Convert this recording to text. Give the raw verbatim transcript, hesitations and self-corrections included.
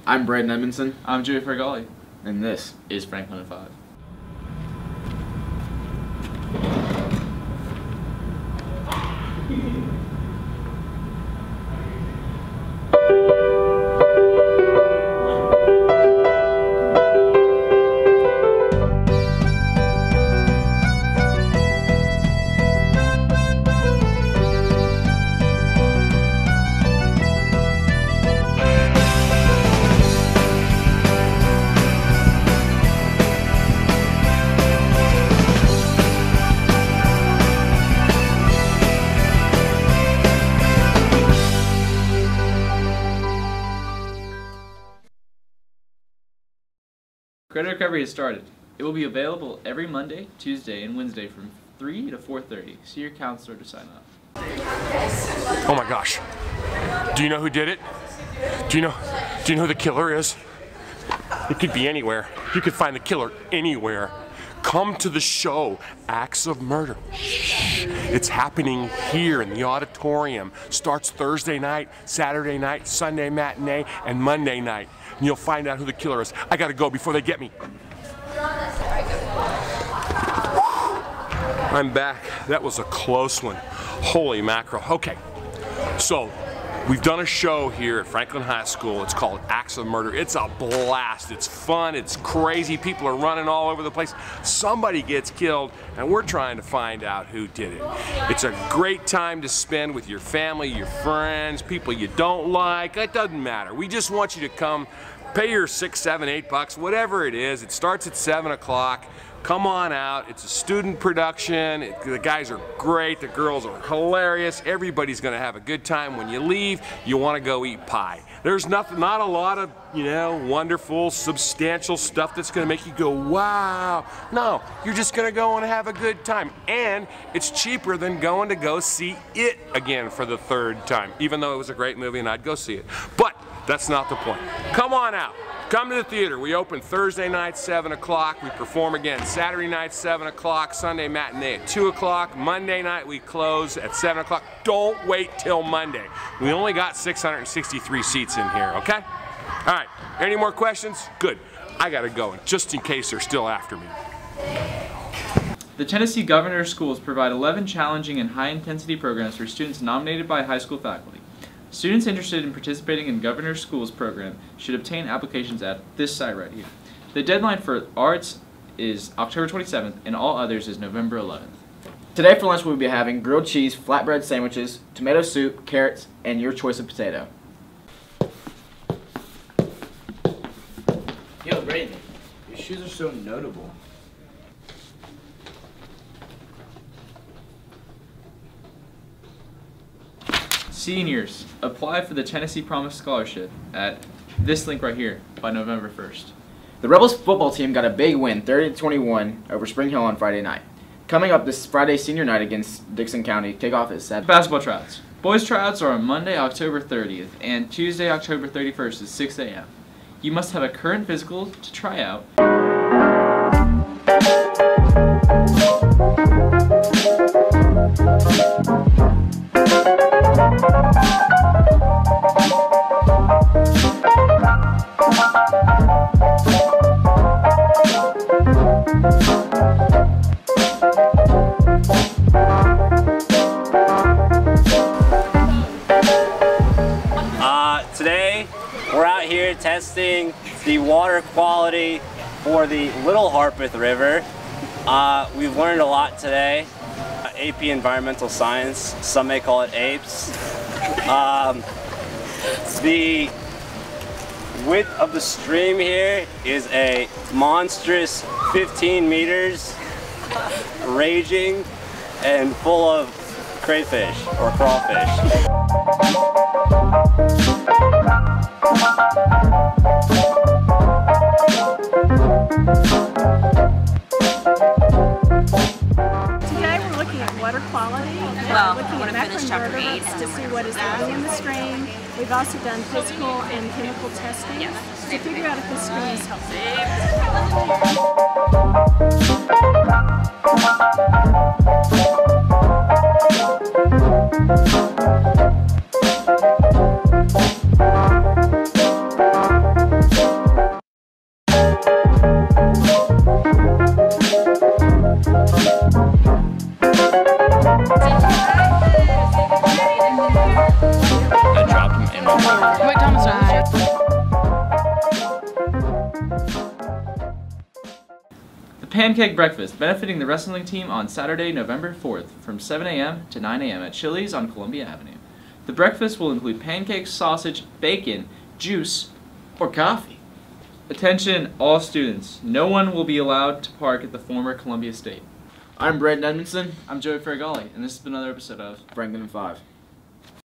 I'm Braden Edmondson. I'm Joey Fergali. And this is Franklin at five. Credit recovery has started. It will be available every Monday, Tuesday, and Wednesday from three to four thirty. See your counselor to sign up. Oh my gosh. Do you know who did it? Do you know do you know who the killer is? It could be anywhere. You could find the killer anywhere. Come to the show, Acts of Murder. It's happening here in the auditorium. Starts Thursday night, Saturday night, Sunday matinee, and Monday night. And you'll find out who the killer is. I gotta go before they get me. I'm back. That was a close one. Holy mackerel. Okay, so we've done a show here at Franklin High School. It's called Acts of Murder. It's a blast. It's fun. It's crazy. People are running all over the place. Somebody gets killed, and we're trying to find out who did it. It's a great time to spend with your family, your friends, people you don't like. It doesn't matter. We just want you to come, pay your six, seven, eight bucks, whatever it is. It starts at seven o'clock. Come on out. It's a student production. It, the guys are great. The girls are hilarious. Everybody's going to have a good time. When you leave, you want to go eat pie. There's nothing, not a lot of, you know, wonderful, substantial stuff that's going to make you go, wow. No, you're just going to go and have a good time. And it's cheaper than going to go see it again for the third time, even though it was a great movie and I'd go see it. But that's not the point. Come on out. Come to the theater. We open Thursday night, seven o'clock. We perform again Saturday night, seven o'clock. Sunday matinee at two o'clock. Monday night, we close at seven o'clock. Don't wait till Monday. We only got six hundred sixty-three seats in here, okay? All right, any more questions? Good. I gotta go, just in case they're still after me. The Tennessee Governor's Schools provide eleven challenging and high-intensity programs for students nominated by high school faculty. Students interested in participating in Governor's Schools program should obtain applications at this site right here. The deadline for arts is October twenty-seventh and all others is November eleventh. Today for lunch we'll be having grilled cheese, flatbread sandwiches, tomato soup, carrots, and your choice of potato. Yo, Braden, your shoes are so notable. Seniors, apply for the Tennessee Promise Scholarship at this link right here by November first. The Rebels football team got a big win, thirty to twenty-one, over Spring Hill on Friday night. Coming up this Friday senior night against Dixon County, kickoff is seven. Basketball tryouts. Boys tryouts are on Monday, October thirtieth, and Tuesday, October thirty-first at six A M You must have a current physical to try out. Today, we're out here testing the water quality for the Little Harpeth River. Uh, we've learned a lot today. Uh, A P Environmental Science, some may call it APES. Um, the width of the stream here is a monstrous fifteen meters, raging and full of crayfish or crawfish. Today we're looking at water quality, well, looking at macroinvertebrates to see what is living in the stream. We've also done physical and chemical testing yes. to figure out if the stream is healthy. Pancake Breakfast, benefiting the wrestling team on Saturday, November fourth, from seven A M to nine A M at Chili's on Columbia Avenue. The breakfast will include pancakes, sausage, bacon, juice, or coffee. Attention, all students. No one will be allowed to park at the former Columbia State. I'm Brad Edmondson. I'm Joey Ferragalli, and this has been another episode of Franklin in five.